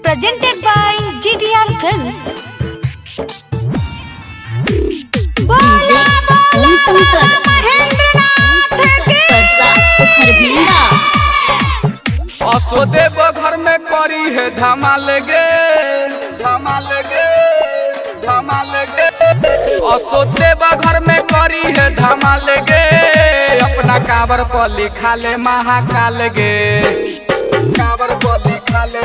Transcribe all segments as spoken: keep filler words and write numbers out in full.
presented by G T R Films. असोदेव घर में करी है धमाल गे धमाल गे धमाल गे असोदेव घर में करी है धमाल गे अपना काबर पर लिखा ले महाकाल गे काबर पर लिखा ले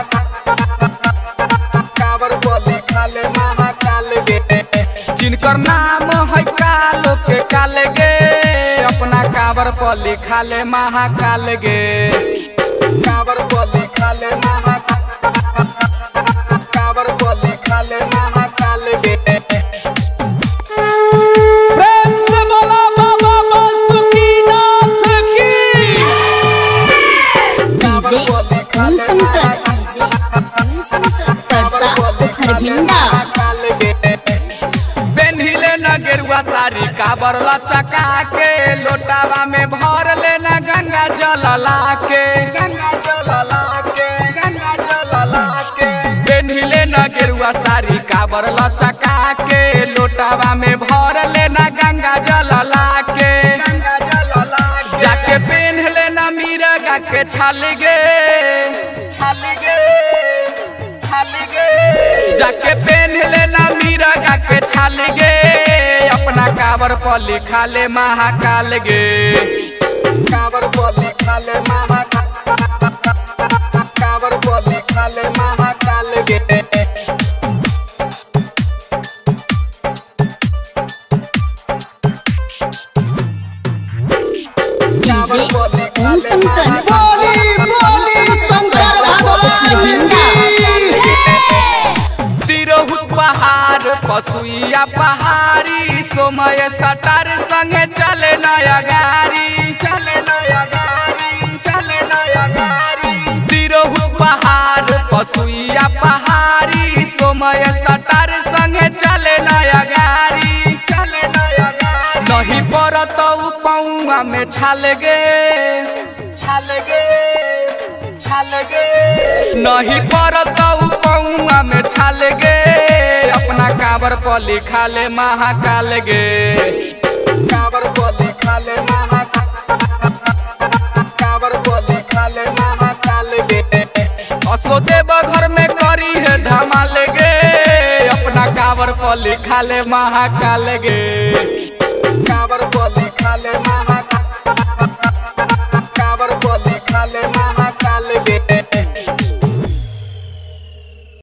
काबर पर लिखा ले महाकाल गे जिनकर नाम है कालो के काल गे अपना काबर पर लिखा ले महाकाल गे काबर पर लिखा ले महाकाल काबर पर लिखा ले महाकाल गे प्रेम से बोला बाबा बासुकीनाथ की डीजे ओम शंकर परसा खरभिंडा पेन्हिले न गेरुआ साड़ी काबर लचका के लोटावा में भर लेना गंगा जल लाके गंगा जल लाके गंगा जल लाके पेन्हिले न गेरुआ साड़ी काबर लचका के लोटावा में भर लेना गंगा जल लाके गंगा जल लाके जाके पेन्ह लेना मिर्गा के छाल गे छाल गे छाल गे जाके पेन्ह लेना मिर्गा के छाल गे अपना काबर पर लिखा ले महाकाल गे काबर पर लिखा ले महाकाल काबर पर लिखा ले महाकाल गे डीजे ओम शंकर बोली बोली शंकर खरभिंडा तिरहुत पहाड़ पसुइया पहाड़ी सोमय सटार संगे चले नया गाड़ी चले नया गाड़ी चले नया गाड़ी तिरहुत पहाड़ पसुइया पहाड़ी सोमय सटार संगे चले नया गाड़ी चले नया गाड़ी नहीं पड़त पौआ में छाल गे छाल गे छाल गे नहीं पड़त पौआ में छाल गे अपना काबर पर लिखा ले महाकाल गे काबर पर लिखा ले महाकाल काबर पर लिखा ले महाकाल गे असोदेव घर में करी है धमाल गे अपना काबर पर लिखा ले महाकाल गे काबर पर लिखा ले महाकाल काबर पर लिखा ले